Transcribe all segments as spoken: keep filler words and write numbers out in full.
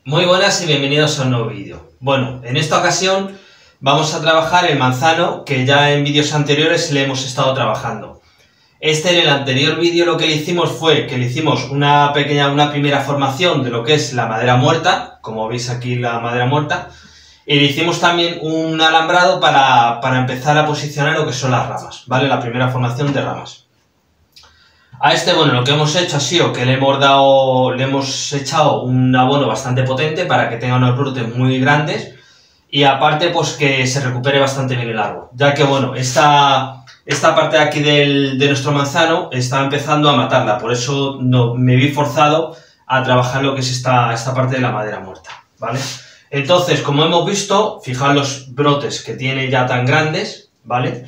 Muy buenas y bienvenidos a un nuevo vídeo. Bueno, en esta ocasión vamos a trabajar el manzano que ya en vídeos anteriores le hemos estado trabajando. Este en el anterior vídeo lo que le hicimos fue que le hicimos una pequeña, una primera formación de lo que es la madera muerta, como veis aquí la madera muerta, y le hicimos también un alambrado para, para empezar a posicionar lo que son las ramas, ¿vale? La primera formación de ramas. A este, bueno, lo que hemos hecho ha sido que le hemos dado, le hemos echado un abono bastante potente para que tenga unos brotes muy grandes y aparte, pues que se recupere bastante bien el árbol, ya que, bueno, esta, esta parte de aquí del, de nuestro manzano está empezando a matarla, por eso no, me vi forzado a trabajar lo que es esta, esta parte de la madera muerta, ¿vale? Entonces, como hemos visto, fijaos los brotes que tiene ya tan grandes, ¿vale?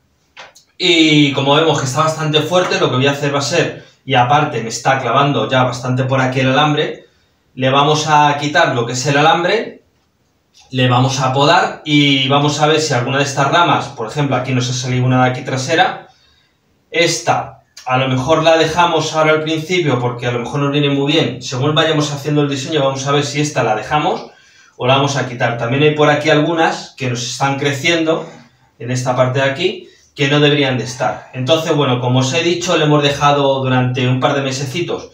Y como vemos que está bastante fuerte, lo que voy a hacer va a ser, y aparte me está clavando ya bastante por aquí el alambre, le vamos a quitar lo que es el alambre, le vamos a podar y vamos a ver si alguna de estas ramas, por ejemplo, aquí nos ha salido una de aquí trasera, esta a lo mejor la dejamos ahora al principio porque a lo mejor nos viene muy bien, según vayamos haciendo el diseño vamos a ver si esta la dejamos o la vamos a quitar. También hay por aquí algunas que nos están creciendo en esta parte de aquí, que no deberían de estar. Entonces, bueno, como os he dicho, le hemos dejado durante un par de mesecitos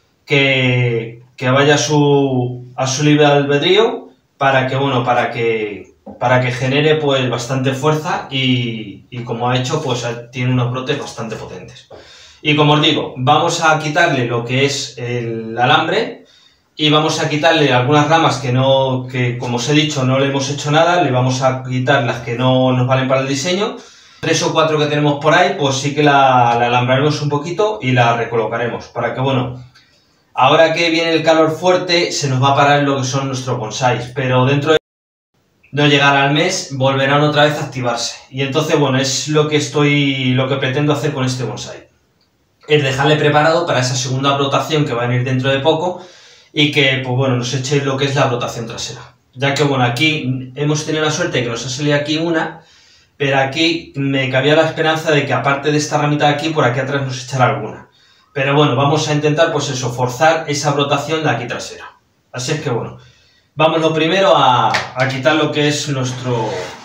que, que vaya a su, a su libre albedrío para que, bueno, para que, para que genere pues bastante fuerza y, y como ha hecho, pues tiene unos brotes bastante potentes. Y como os digo, vamos a quitarle lo que es el alambre y vamos a quitarle algunas ramas que no, que como os he dicho, no le hemos hecho nada, le vamos a quitar las que no nos valen para el diseño. Tres o cuatro que tenemos por ahí, pues sí que la, la alambraremos un poquito y la recolocaremos, para que, bueno, ahora que viene el calor fuerte, se nos va a parar lo que son nuestros bonsáis, pero dentro de no llegar al mes, volverán otra vez a activarse. Y entonces, bueno, es lo que estoy, lo que pretendo hacer con este bonsái. Es dejarle preparado para esa segunda brotación que va a venir dentro de poco y que, pues bueno, nos eche lo que es la brotación trasera. Ya que, bueno, aquí hemos tenido la suerte de que nos ha salido aquí una, pero aquí me cabía la esperanza de que aparte de esta ramita de aquí, por aquí atrás nos echara alguna. Pero bueno, vamos a intentar, pues eso, forzar esa brotación de aquí trasera. Así es que bueno, vamos lo primero a, a quitar lo que es nuestro...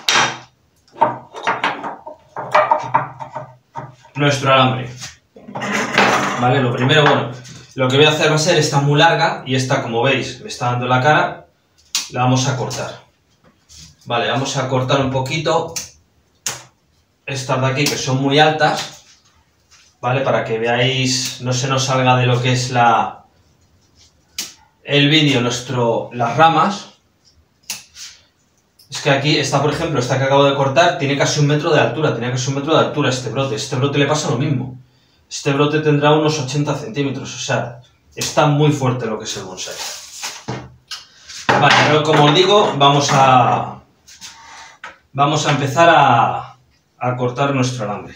nuestro alambre. Vale, lo primero, bueno, lo que voy a hacer va a ser esta muy larga y esta, como veis, me está dando la cara, la vamos a cortar. Vale, vamos a cortar un poquito estas de aquí que son muy altas, ¿vale? Para que veáis, no se nos salga de lo que es la el vídeo, nuestro, las ramas. Es que aquí, esta por ejemplo, esta que acabo de cortar, tiene casi un metro de altura, tenía casi un metro de altura este brote. Este brote le pasa lo mismo. Este brote tendrá unos ochenta centímetros, o sea, está muy fuerte lo que es el bonsái. Vale, pero como os digo, vamos a vamos a empezar a a cortar nuestro alambre.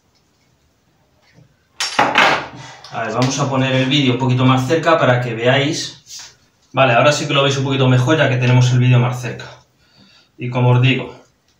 A ver, vamos a poner el vídeo un poquito más cerca para que veáis. Vale, ahora sí que lo veis un poquito mejor ya que tenemos el vídeo más cerca. Y como os digo,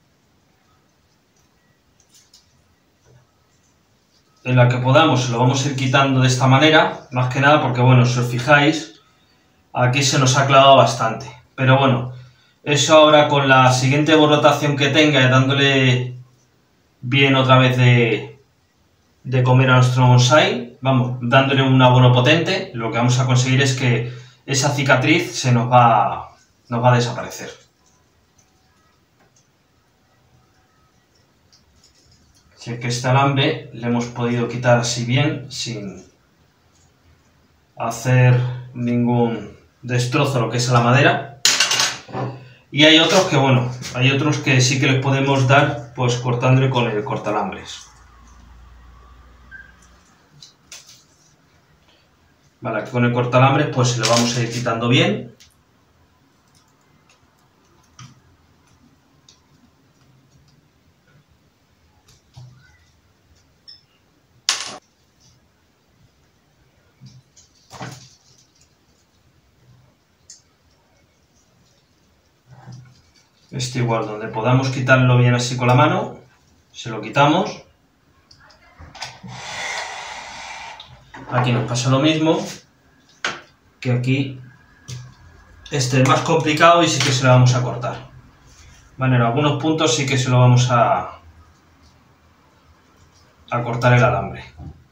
en la que podamos lo vamos a ir quitando de esta manera, más que nada porque, bueno, si os fijáis, aquí se nos ha clavado bastante. Pero bueno, eso ahora con la siguiente rotación que tenga, dándole bien otra vez de, de comer a nuestro bonsái, vamos, dándole un abono potente, lo que vamos a conseguir es que esa cicatriz se nos va, nos va a desaparecer. Así que este alambre le hemos podido quitar así bien, sin hacer ningún destrozo a lo que es la madera. Y hay otros que, bueno, hay otros que sí que les podemos dar, pues cortándole con el cortalambres. Vale, aquí con el cortalambres pues se lo vamos a ir quitando bien. Este igual, donde podamos quitarlo bien así con la mano, se lo quitamos. Aquí nos pasa lo mismo, que aquí Este es más complicado y sí que se lo vamos a cortar. Bueno, en algunos puntos sí que se lo vamos a, a cortar el alambre.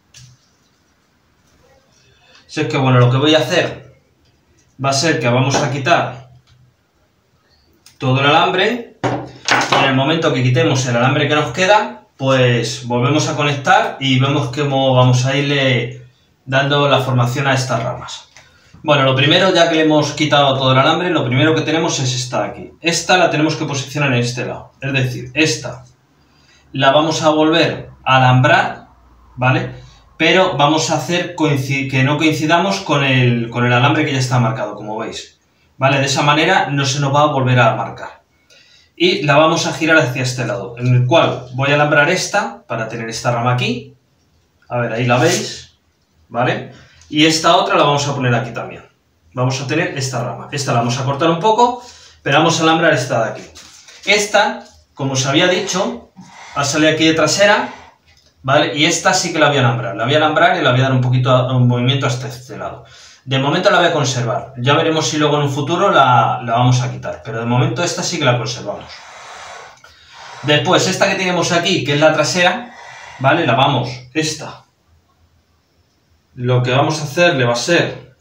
Si es que bueno, lo que voy a hacer va a ser que vamos a quitar todo el alambre y en el momento que quitemos el alambre que nos queda, pues volvemos a conectar y vemos cómo vamos a irle dando la formación a estas ramas. Bueno, lo primero, ya que le hemos quitado todo el alambre, lo primero que tenemos es esta de aquí. Esta la tenemos que posicionar en este lado. Es decir, esta la vamos a volver a alambrar, ¿vale? Pero vamos a hacer que no coincidamos con el, con el alambre que ya está marcado, como veis. ¿Vale? De esa manera no se nos va a volver a marcar. Y la vamos a girar hacia este lado, en el cual voy a alambrar esta, para tener esta rama aquí. A ver, ahí la veis, ¿vale? Y esta otra la vamos a poner aquí también. Vamos a tener esta rama. Esta la vamos a cortar un poco, pero vamos a alambrar esta de aquí. Esta, como os había dicho, va a salir aquí de trasera, ¿vale? Y esta sí que la voy a alambrar. La voy a alambrar y la voy a dar un poquito un movimiento hasta este lado. De momento la voy a conservar. Ya veremos si luego en un futuro la, la vamos a quitar. Pero de momento esta sí que la conservamos. Después, esta que tenemos aquí, que es la trasera, ¿vale? La vamos, esta. Lo que vamos a hacerle va a ser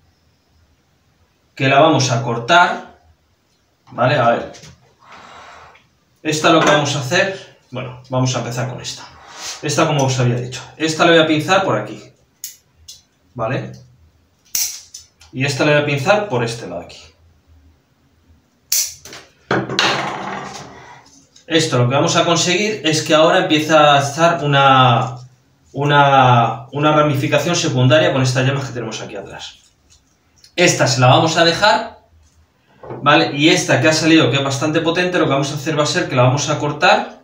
que la vamos a cortar, ¿vale? A ver. Esta lo que vamos a hacer, bueno, vamos a empezar con esta. Esta, como os había dicho. Esta la voy a pinzar por aquí, ¿vale? Y esta la voy a pinzar por este lado aquí. Esto lo que vamos a conseguir es que ahora empieza a estar una, una, una ramificación secundaria con estas yemas que tenemos aquí atrás. Esta se la vamos a dejar, ¿vale? Y esta que ha salido, que es bastante potente, lo que vamos a hacer va a ser que la vamos a cortar.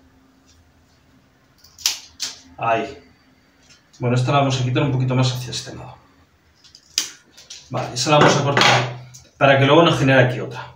Ahí. Bueno, esta la vamos a quitar un poquito más hacia este lado. Vale, esa la vamos a cortar para que luego nos genere aquí otra.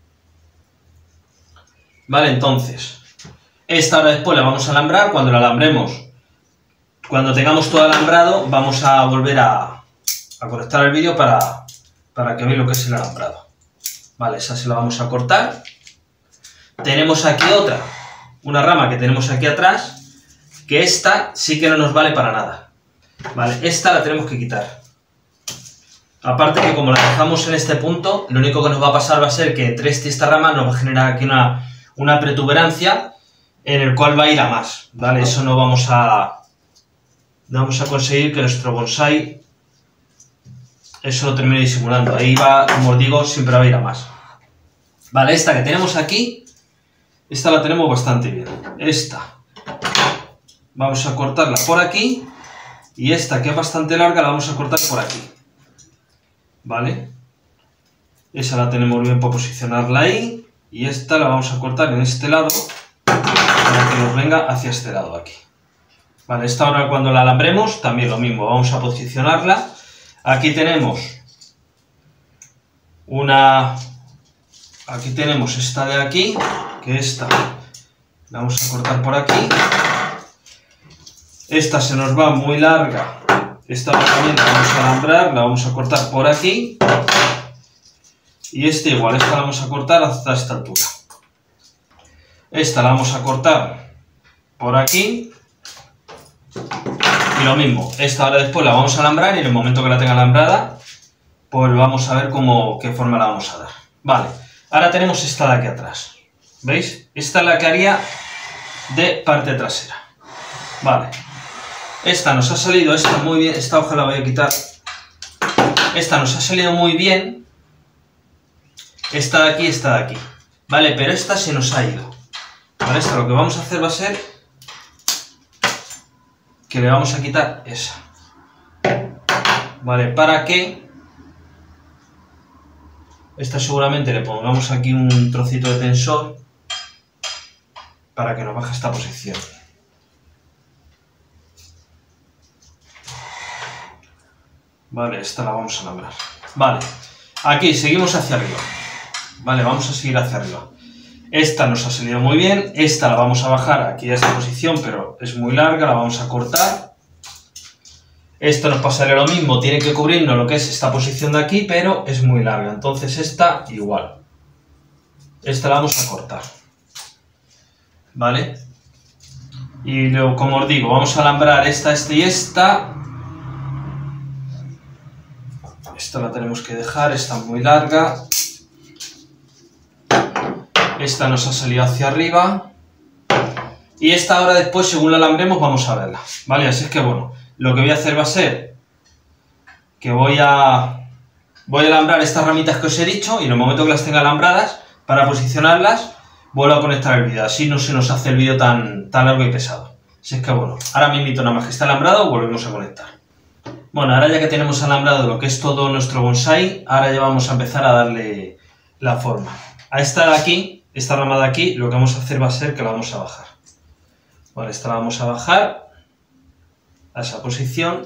Vale, entonces, esta ahora después la vamos a alambrar. Cuando la alambremos, cuando tengamos todo alambrado, vamos a volver a, a conectar el vídeo para, para que veáis lo que es el alambrado. Vale, esa se la vamos a cortar. Tenemos aquí otra, una rama que tenemos aquí atrás, que esta sí que no nos vale para nada. Vale, esta la tenemos que quitar. Aparte que como la dejamos en este punto, lo único que nos va a pasar va a ser que entre este y esta rama nos va a generar aquí una, una protuberancia en el cual va a ir a más, ¿vale? Eso no vamos a, no vamos a conseguir que nuestro bonsai eso lo termine disimulando. Ahí va, como os digo, siempre va a ir a más. Vale, esta que tenemos aquí, esta la tenemos bastante bien. Esta vamos a cortarla por aquí y esta que es bastante larga la vamos a cortar por aquí. ¿Vale? Esa la tenemos bien para posicionarla ahí. Y esta la vamos a cortar en este lado para que nos venga hacia este lado aquí. Vale, esta ahora cuando la alambremos también lo mismo. Vamos a posicionarla. Aquí tenemos una... Aquí tenemos esta de aquí, que esta la vamos a cortar por aquí. Esta se nos va muy larga. Esta también la vamos a alambrar, la vamos a cortar por aquí. Y esta igual, esta la vamos a cortar hasta esta altura. Esta la vamos a cortar por aquí. Y lo mismo, esta ahora después la vamos a alambrar y en el momento que la tenga alambrada, pues vamos a ver cómo, qué forma la vamos a dar. Vale, ahora tenemos esta de aquí atrás. ¿Veis? Esta es la que haría de parte trasera. Vale. Esta nos ha salido, esta muy bien, esta hoja la voy a quitar. Esta nos ha salido muy bien. Esta de aquí, esta de aquí. Vale, pero esta se nos ha ido. Vale, esta lo que vamos a hacer va a ser que le vamos a quitar esa. Vale, para que esta seguramente le pongamos aquí un trocito de tensor para que nos baje esta posición. Vale, esta la vamos a alambrar. Vale, aquí seguimos hacia arriba. Vale, vamos a seguir hacia arriba. Esta nos ha salido muy bien. Esta la vamos a bajar aquí a esta posición, pero es muy larga, la vamos a cortar. Esto nos pasaría lo mismo, tiene que cubrirnos lo que es esta posición de aquí, pero es muy larga. Entonces esta igual. Esta la vamos a cortar. ¿Vale? Y luego, como os digo, vamos a alambrar esta, esta y esta. Esta la tenemos que dejar, esta es muy larga. Esta nos ha salido hacia arriba. Y esta ahora después, según la alambremos, vamos a verla. ¿Vale? Así es que bueno. Lo que voy a hacer va a ser que voy a, voy a alambrar estas ramitas que os he dicho y en el momento que las tenga alambradas, para posicionarlas, vuelvo a conectar el vídeo. Así no se nos hace el vídeo tan, tan largo y pesado. Así es que bueno, ahora mismo nada más que está alambrado, volvemos a conectar. Bueno, ahora ya que tenemos alambrado lo que es todo nuestro bonsai, ahora ya vamos a empezar a darle la forma. A esta de aquí, esta rama de aquí, lo que vamos a hacer va a ser que la vamos a bajar. Vale, esta la vamos a bajar a esa posición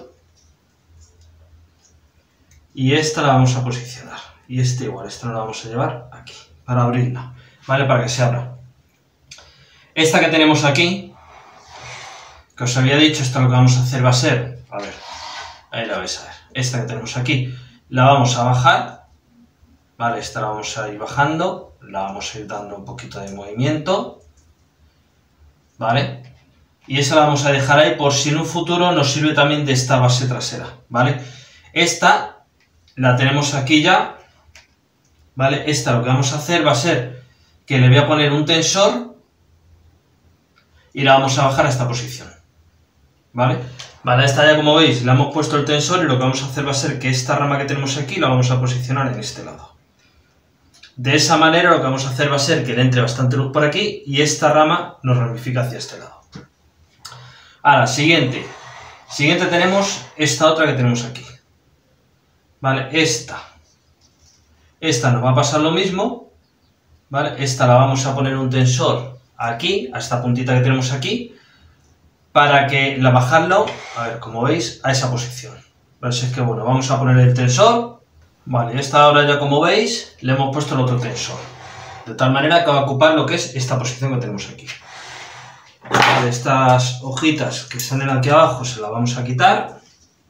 y esta la vamos a posicionar y este igual, esta no la vamos a llevar aquí para abrirla, ¿vale? Para que se abra. Esta que tenemos aquí, que os había dicho, esto lo que vamos a hacer va a ser, a ver, ahí la vais a ver, esta que tenemos aquí la vamos a bajar, ¿vale? Esta la vamos a ir bajando, la vamos a ir dando un poquito de movimiento, ¿vale? Y esa la vamos a dejar ahí por si en un futuro nos sirve también de esta base trasera, ¿vale? Esta la tenemos aquí ya, ¿vale? Esta lo que vamos a hacer va a ser que le voy a poner un tensor y la vamos a bajar a esta posición, ¿vale? Vale, esta ya como veis le hemos puesto el tensor y lo que vamos a hacer va a ser que esta rama que tenemos aquí la vamos a posicionar en este lado. De esa manera lo que vamos a hacer va a ser que le entre bastante luz por aquí y esta rama nos ramifica hacia este lado. Ahora, siguiente. Siguiente tenemos esta otra que tenemos aquí. Vale, esta. Esta nos va a pasar lo mismo. Vale, esta la vamos a poner un tensor aquí, a esta puntita que tenemos aquí, para que la bajarlo, a ver, como veis, a esa posición. Vale, así es que bueno, vamos a poner el tensor. Vale, esta ahora ya como veis, le hemos puesto el otro tensor. De tal manera que va a ocupar lo que es esta posición que tenemos aquí. Vale, estas hojitas que salen aquí abajo se las vamos a quitar.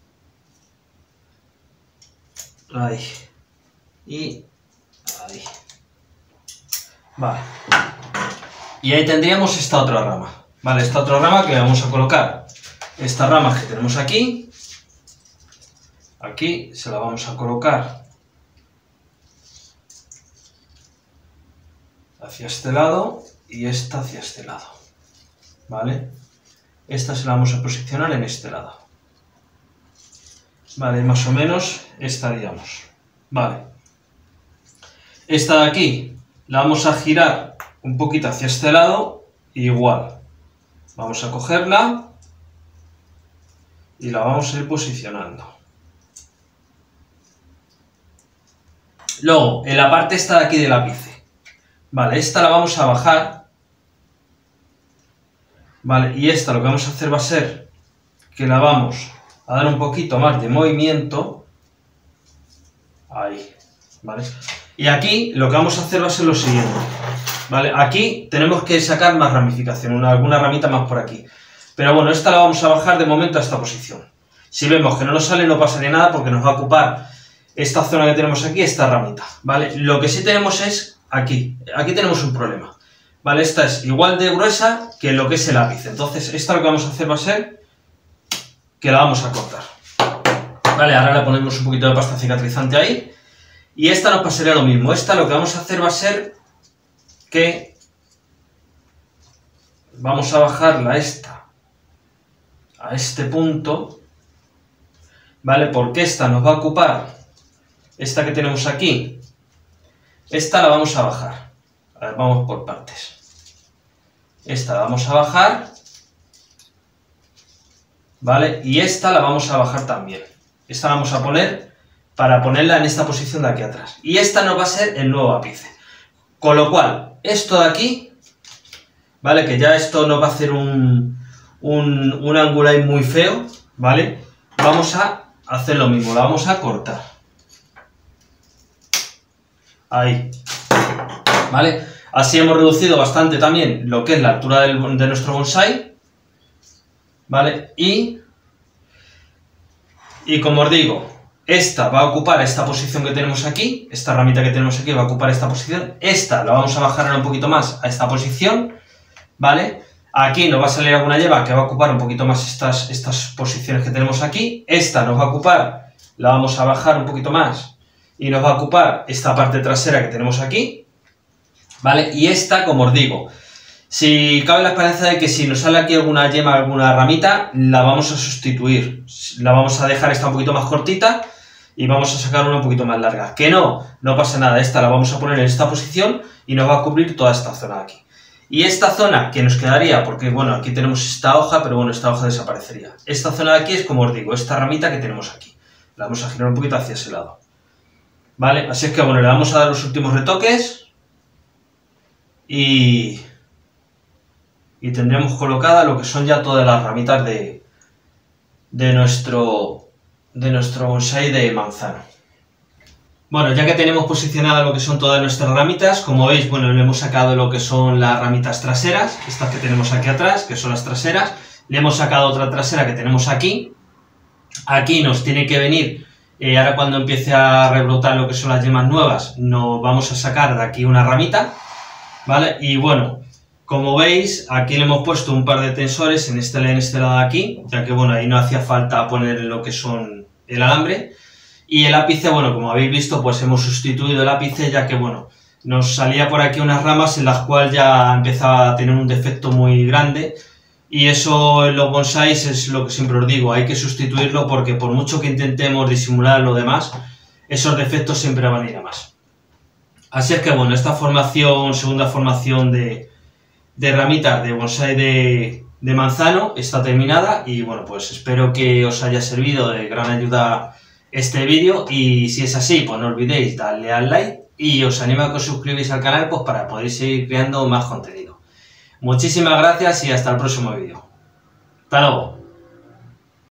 Ahí. Y ahí. Vale. Y ahí tendríamos esta otra rama. Vale, esta otra rama que le vamos a colocar. Esta rama que tenemos aquí. Aquí se la vamos a colocar hacia este lado y esta hacia este lado. ¿Vale? Esta se la vamos a posicionar en este lado. Vale, más o menos estaríamos. Vale. Esta de aquí la vamos a girar un poquito hacia este lado, igual. Vamos a cogerla y la vamos a ir posicionando. Luego, en la parte esta de aquí del ápice. Vale, esta la vamos a bajar. Vale, y esta lo que vamos a hacer va a ser que la vamos a dar un poquito más de movimiento. Ahí, ¿vale? Y aquí lo que vamos a hacer va a ser lo siguiente. ¿Vale? Aquí tenemos que sacar más ramificación, una, alguna ramita más por aquí. Pero bueno, esta la vamos a bajar de momento a esta posición. Si vemos que no nos sale, no pasaría nada porque nos va a ocupar esta zona que tenemos aquí, esta ramita. ¿Vale? Lo que sí tenemos es aquí. Aquí tenemos un problema. Vale, esta es igual de gruesa que lo que es el ápice. Entonces, esta lo que vamos a hacer va a ser que la vamos a cortar. Vale, ahora le ponemos un poquito de pasta cicatrizante ahí. Y esta nos pasaría lo mismo. Esta lo que vamos a hacer va a ser que vamos a bajarla a esta, a este punto. Vale, porque esta nos va a ocupar, esta que tenemos aquí, esta la vamos a bajar. A ver, vamos por partes. Esta la vamos a bajar, ¿vale? Y esta la vamos a bajar también. Esta la vamos a poner para ponerla en esta posición de aquí atrás. Y esta nos va a ser el nuevo ápice. Con lo cual, esto de aquí, ¿vale? Que ya esto nos va a hacer un, un, un ángulo ahí muy feo, ¿vale? Vamos a hacer lo mismo, la vamos a cortar. Ahí. ¿Vale? Así hemos reducido bastante también lo que es la altura del, de nuestro bonsai, ¿vale? Y Y como os digo, esta va a ocupar esta posición que tenemos aquí, esta ramita que tenemos aquí va a ocupar esta posición, esta la vamos a bajar ahora un poquito más a esta posición, ¿vale? Aquí nos va a salir alguna lleva que va a ocupar un poquito más estas, estas posiciones que tenemos aquí, esta nos va a ocupar, la vamos a bajar un poquito más y nos va a ocupar esta parte trasera que tenemos aquí, ¿vale? Y esta, como os digo, si cabe la esperanza de que si nos sale aquí alguna yema, alguna ramita, la vamos a sustituir, la vamos a dejar esta un poquito más cortita y vamos a sacar una un poquito más larga. Que no, no pasa nada, esta la vamos a poner en esta posición y nos va a cubrir toda esta zona de aquí. Y esta zona que nos quedaría, porque bueno, aquí tenemos esta hoja, pero bueno, esta hoja desaparecería. Esta zona de aquí es, como os digo, esta ramita que tenemos aquí. La vamos a girar un poquito hacia ese lado. ¿Vale? Así es que bueno, le vamos a dar los últimos retoques y... y tendremos colocada lo que son ya todas las ramitas de, de nuestro... de nuestro bonsái de manzano. Bueno, ya que tenemos posicionada lo que son todas nuestras ramitas, como veis, bueno, le hemos sacado lo que son las ramitas traseras, estas que tenemos aquí atrás, que son las traseras, le hemos sacado otra trasera que tenemos aquí, aquí nos tiene que venir, eh, ahora cuando empiece a rebrotar lo que son las yemas nuevas, nos vamos a sacar de aquí una ramita, ¿vale? Y bueno, como veis, aquí le hemos puesto un par de tensores en este, en este lado de aquí, ya que bueno, ahí no hacía falta poner lo que son el alambre. Y el ápice, bueno, como habéis visto, pues hemos sustituido el ápice, ya que bueno, nos salía por aquí unas ramas en las cuales ya empezaba a tener un defecto muy grande. Y eso en los bonsáis es lo que siempre os digo, hay que sustituirlo porque por mucho que intentemos disimular lo demás, esos defectos siempre van a ir a más. Así es que bueno, esta formación, segunda formación de... de ramitas de bonsái de, de manzano está terminada y bueno, pues espero que os haya servido de gran ayuda este vídeo y si es así, pues no olvidéis darle al like y os animo a que os suscribáis al canal pues para poder seguir creando más contenido. Muchísimas gracias y hasta el próximo vídeo. Hasta luego.